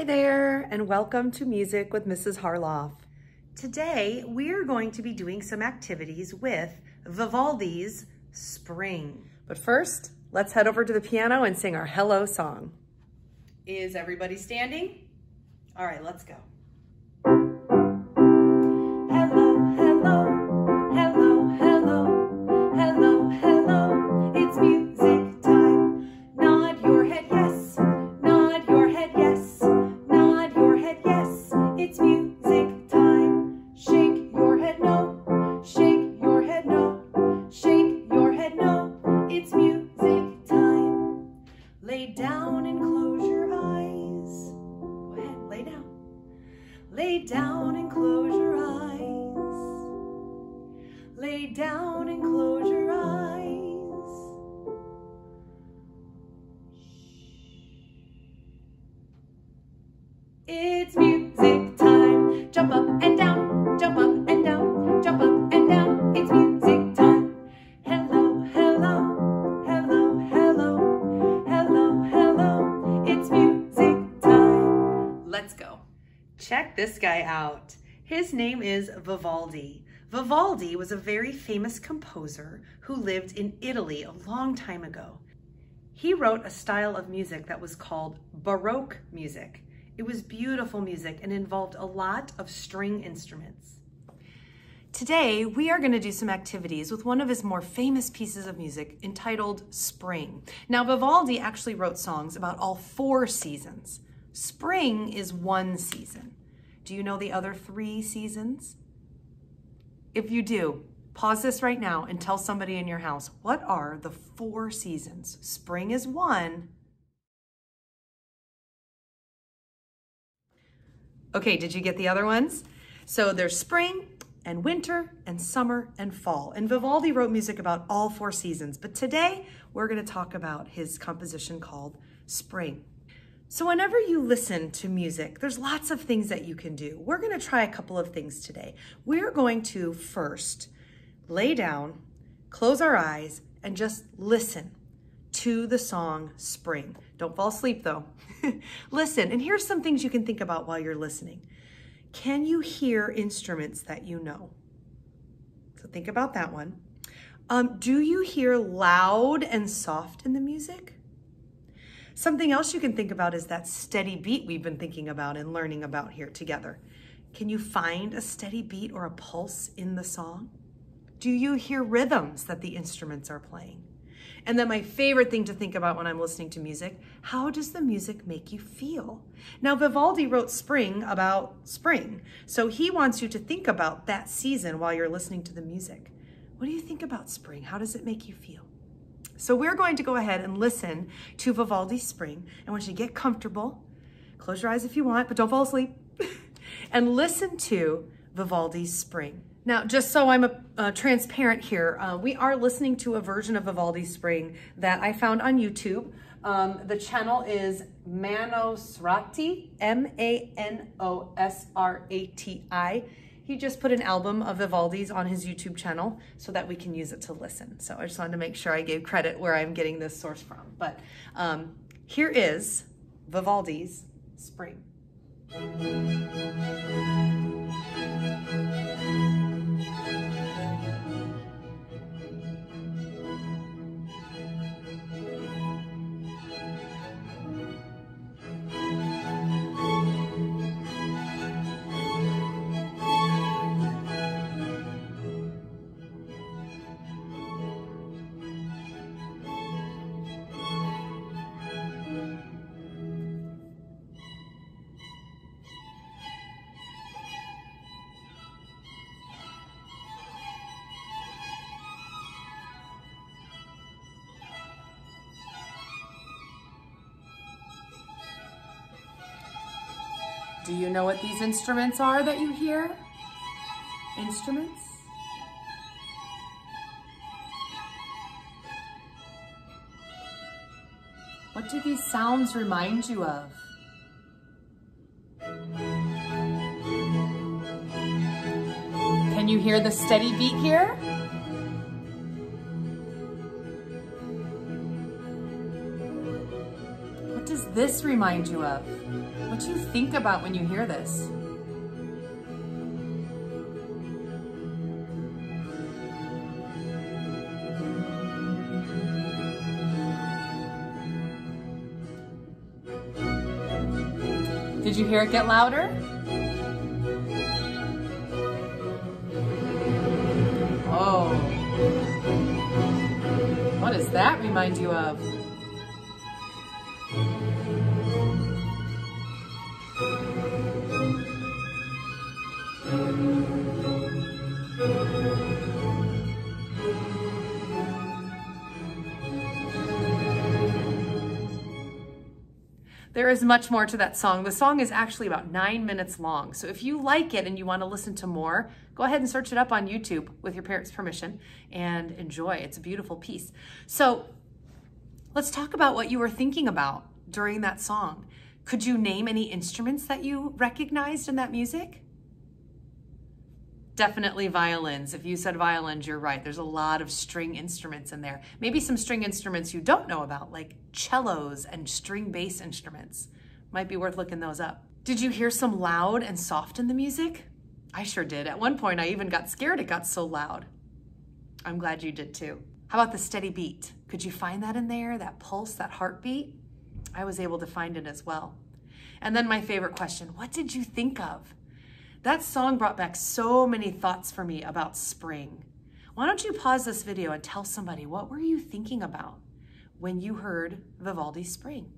there, and welcome to Music with Mrs. Harloff. Today, we're going to be doing some activities with Vivaldi's Spring. But first, let's head over to the piano and sing our hello song. Is everybody standing? All right, let's go. Hello, hello, hello, hello, hello, hello, it's music time. Nod your head yes, nod your head yes, nod your head yes, it's music time. Shake your head no, shake your head no, shake your head no, it's music time. Lay down and close your eyes. Go ahead, lay down. Lay down and close your eyes. Lay down and close your eyes. It's music time. Jump up and down, jump up and down, jump up and down. It's music time. Hello, hello, hello, hello, hello, hello. It's music time. Let's go. Check this guy out. His name is Vivaldi. Vivaldi was a very famous composer who lived in Italy a long time ago. He wrote a style of music that was called Baroque music. It was beautiful music and involved a lot of string instruments. Today, we are going to do some activities with one of his more famous pieces of music entitled Spring. Now, Vivaldi actually wrote songs about all 4 seasons. Spring is 1 season. Do you know the other 3 seasons? If you do, pause this right now and tell somebody in your house, what are the 4 seasons? Spring is 1. Okay, did you get the other ones? So there's spring and winter and summer and fall. And Vivaldi wrote music about all 4 seasons, but today we're going to talk about his composition called Spring. So whenever you listen to music, there's lots of things that you can do. We're going to try a couple of things today. We're going to first lay down, close our eyes, and just listen to the song Spring. Don't fall asleep though. Listen, and here's some things you can think about while you're listening. Can you hear instruments that you know? So think about that one. Do you hear loud and soft in the music? Something else you can think about is that steady beat we've been thinking about and learning about here together. Can you find a steady beat or a pulse in the song? Do you hear rhythms that the instruments are playing? And then my favorite thing to think about when I'm listening to music, how does the music make you feel? Now, Vivaldi wrote Spring about spring, so he wants you to think about that season while you're listening to the music. What do you think about spring? How does it make you feel? So we're going to go ahead and listen to Vivaldi's Spring. I want you to get comfortable. Close your eyes if you want, but don't fall asleep. And listen to Vivaldi's Spring. Now, just so I'm transparent here, we are listening to a version of Vivaldi's Spring that I found on YouTube. The channel is Manosrati, M-A-N-O-S-R-A-T-I. He just put an album of Vivaldi's on his YouTube channel so that we can use it to listen. So I just wanted to make sure I gave credit where I'm getting this source from. But here is Vivaldi's Spring. Do you know what these instruments are that you hear? Instruments? What do these sounds remind you of? Can you hear the steady beat here? What does this remind you of? What What do you think about when you hear this? Did you hear it get louder? Oh. What does that remind you of? There is much more to that song. The song is actually about 9 minutes long. So if you like it and you want to listen to more, go ahead and search it up on YouTube with your parents' permission and enjoy. It's a beautiful piece. So let's talk about what you were thinking about during that song. Could you name any instruments that you recognized in that music? Definitely violins. If you said violins, you're right. There's a lot of string instruments in there. Maybe some string instruments you don't know about, like cellos and string bass instruments. Might be worth looking those up. Did you hear some loud and soft in the music? I sure did. At one point, I even got scared it got so loud. I'm glad you did too. How about the steady beat? Could you find that in there, that pulse, that heartbeat? I was able to find it as well. And then my favorite question, what did you think of? That song brought back so many thoughts for me about spring. Why don't you pause this video and tell somebody, what were you thinking about when you heard Vivaldi's Spring?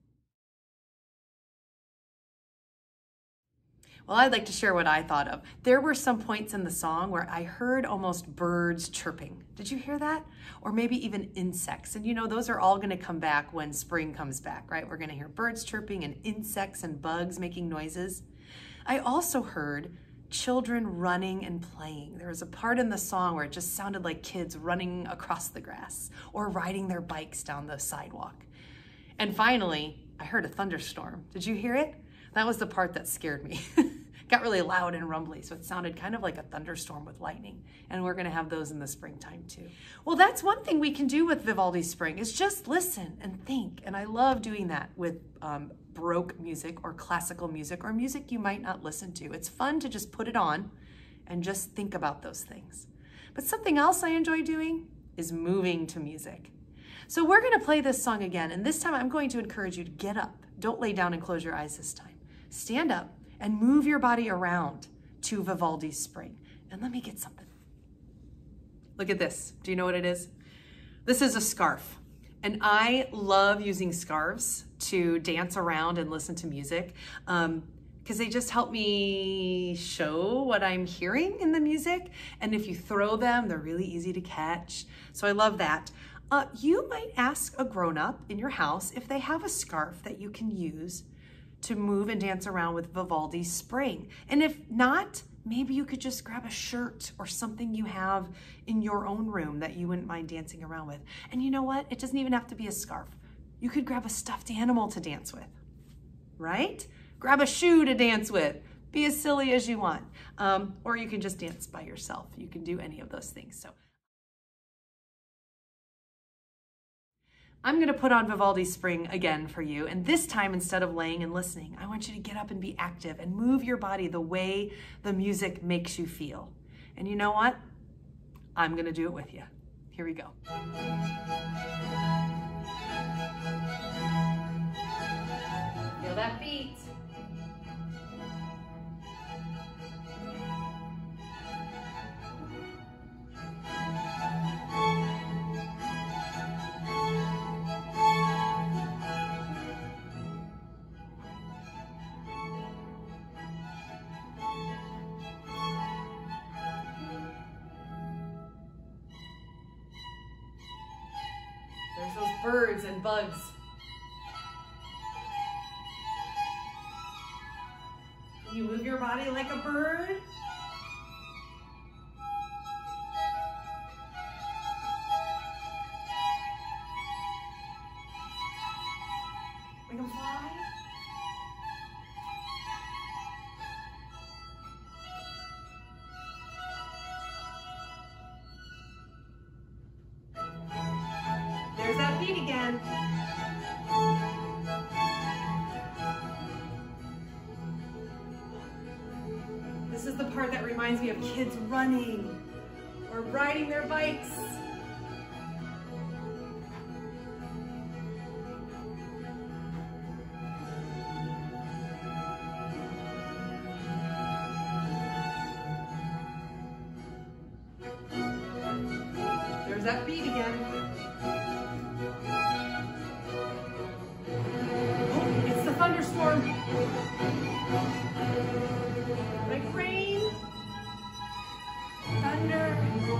Well, I'd like to share what I thought of. There were some points in the song where I heard almost birds chirping. Did you hear that? Or maybe even insects. And you know, those are all gonna come back when spring comes back, right? We're gonna hear birds chirping and insects and bugs making noises. I also heard children running and playing. There was a part in the song where it just sounded like kids running across the grass or riding their bikes down the sidewalk. And finally, I heard a thunderstorm. Did you hear it? That was the part that scared me. Got really loud and rumbly, so it sounded kind of like a thunderstorm with lightning. And we're gonna have those in the springtime too. Well, that's one thing we can do with Vivaldi's Spring is just listen and think. And I love doing that with Baroque music or classical music or music you might not listen to. It's fun to just put it on and just think about those things. But something else I enjoy doing is moving to music. So we're gonna play this song again, and this time I'm going to encourage you to get up. Don't lay down and close your eyes this time. Stand up and move your body around to Vivaldi's Spring. And let me get something. Look at this. Do you know what it is? This is a scarf. And I love using scarves to dance around and listen to music because they just help me show what I'm hearing in the music. And if you throw them, they're really easy to catch. So I love that. You might ask a grown-up in your house if they have a scarf that you can use to move and dance around with Vivaldi's Spring. And if not, maybe you could just grab a shirt or something you have in your own room that you wouldn't mind dancing around with. And you know what? It doesn't even have to be a scarf. You could grab a stuffed animal to dance with, right? Grab a shoe to dance with. Be as silly as you want. Or you can just dance by yourself. You can do any of those things. So I'm gonna put on Vivaldi's Spring again for you, and this time instead of laying and listening, I want you to get up and be active and move your body the way the music makes you feel. And you know what? I'm gonna do it with you. Here we go. Feel that beat. There's those birds and bugs. Can you move your body like a bird? Make them fly? There's that beat again. reminds me of kids running or riding their bikes. There's that beat again. Oh, it's the thunderstorm. Like rain, thunder.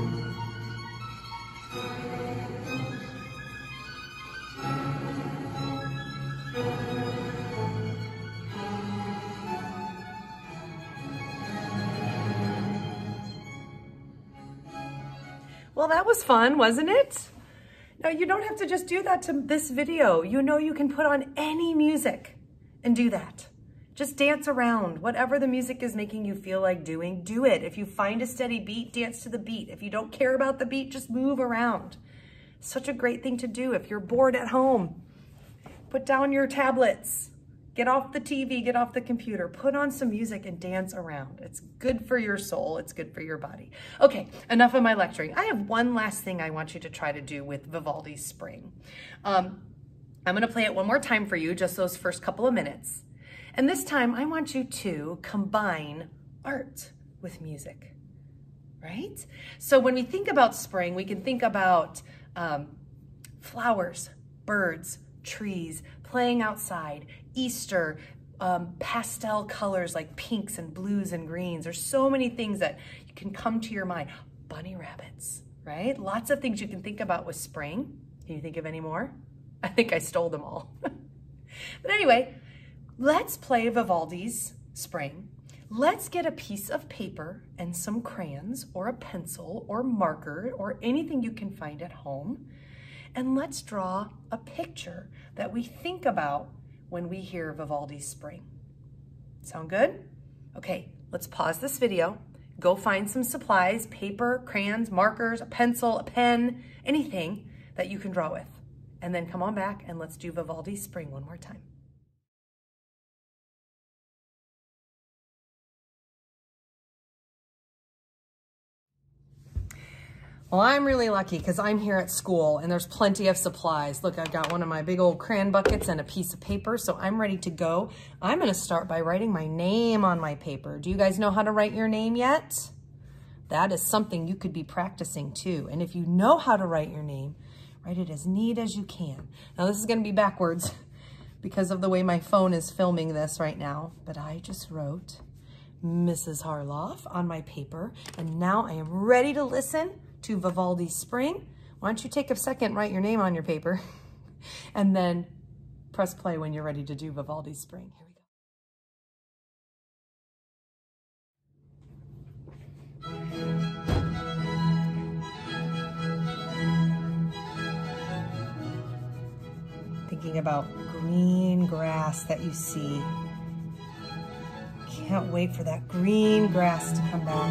Well, that was fun, wasn't it? Now, you don't have to just do that to this video. You know you can put on any music and do that. Just dance around. Whatever the music is making you feel like doing, do it. If you find a steady beat, dance to the beat. If you don't care about the beat, just move around. Such a great thing to do if you're bored at home. Put down your tablets. Get off the TV, get off the computer, put on some music and dance around. It's good for your soul, it's good for your body. Okay, enough of my lecturing. I have one last thing I want you to try to do with Vivaldi's Spring. I'm gonna play it one more time for you, just those first couple of minutes. And this time I want you to combine art with music, right? So when we think about spring, we can think about flowers, birds, trees, playing outside, Easter, pastel colors like pinks and blues and greens. There's so many things that you can come to your mind. Bunny rabbits, right? Lots of things you can think about with spring. Can you think of any more? I think I stole them all. But anyway, let's play Vivaldi's Spring. Let's get a piece of paper and some crayons or a pencil or marker or anything you can find at home. And let's draw a picture that we think about when we hear Vivaldi's Spring. Sound good? Okay, let's pause this video, go find some supplies, paper, crayons, markers, a pencil, a pen, anything that you can draw with. And then come on back and let's do Vivaldi's Spring one more time. Well, I'm really lucky because I'm here at school and there's plenty of supplies. Look, I've got one of my big old crayon buckets and a piece of paper, so I'm ready to go. I'm going to start by writing my name on my paper. Do you guys know how to write your name yet? That is something you could be practicing too. And if you know how to write your name, write it as neat as you can. Now, this is going to be backwards because of the way my phone is filming this right now, but I just wrote Mrs. Harloff on my paper, and now I am ready to listen to Vivaldi's Spring. Why don't you take a second, write your name on your paper, and then press play when you're ready to do Vivaldi's Spring. Here we go. Thinking about green grass that you see. Can't wait for that green grass to come back.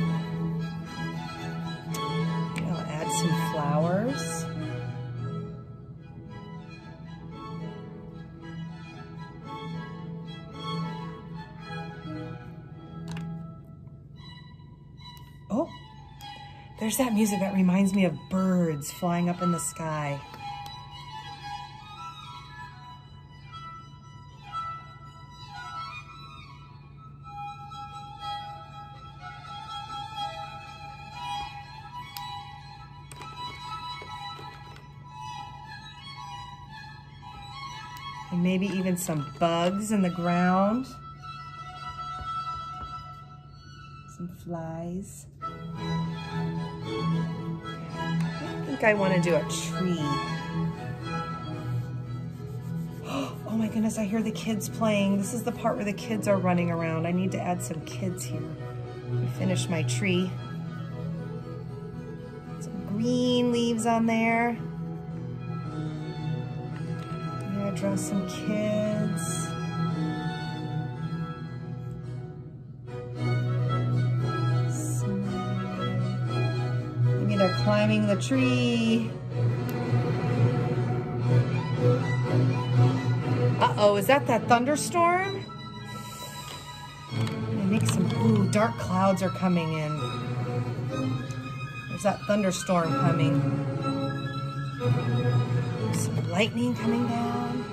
Add some flowers. Oh, there's that music that reminds me of birds flying up in the sky. And maybe even some bugs in the ground. Some flies. I think I want to do a tree. Oh my goodness, I hear the kids playing. This is the part where the kids are running around. I need to add some kids here. I finished my tree. Some green leaves on there. Draw some kids. Maybe they're climbing the tree. Uh-oh, is that thunderstorm? It makes some, ooh, dark clouds are coming in. There's that thunderstorm coming. Some lightning coming down.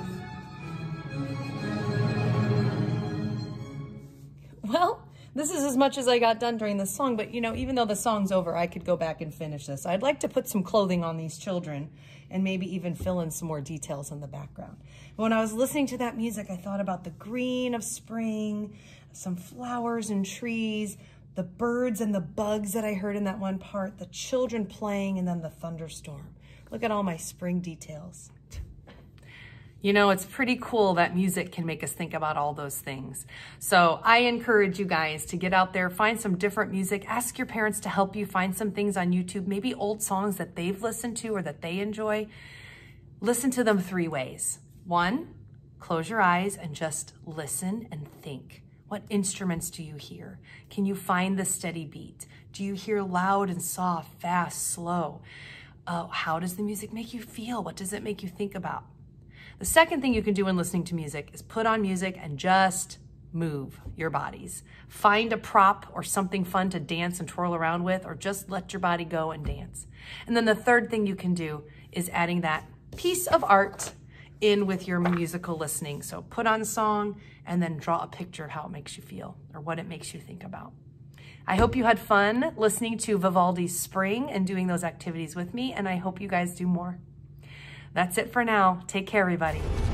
Well, this is as much as I got done during the song, but you know, even though the song's over, I could go back and finish this. I'd like to put some clothing on these children and maybe even fill in some more details in the background. But when I was listening to that music, I thought about the green of spring, some flowers and trees, the birds and the bugs that I heard in that one part, the children playing, and then the thunderstorm. Look at all my spring details. You know, it's pretty cool that music can make us think about all those things. So I encourage you guys to get out there, find some different music, ask your parents to help you find some things on YouTube, maybe old songs that they've listened to or that they enjoy. Listen to them 3 ways. 1, close your eyes and just listen and think. What instruments do you hear? Can you find the steady beat? Do you hear loud and soft, fast, slow? How does the music make you feel? What does it make you think about? The second thing you can do when listening to music is put on music and just move your bodies. Find a prop or something fun to dance and twirl around with, or just let your body go and dance. And then the third thing you can do is adding that piece of art in with your musical listening. So put on a song and then draw a picture of how it makes you feel or what it makes you think about. I hope you had fun listening to Vivaldi's Spring and doing those activities with me, and I hope you guys do more. That's it for now. Take care, everybody.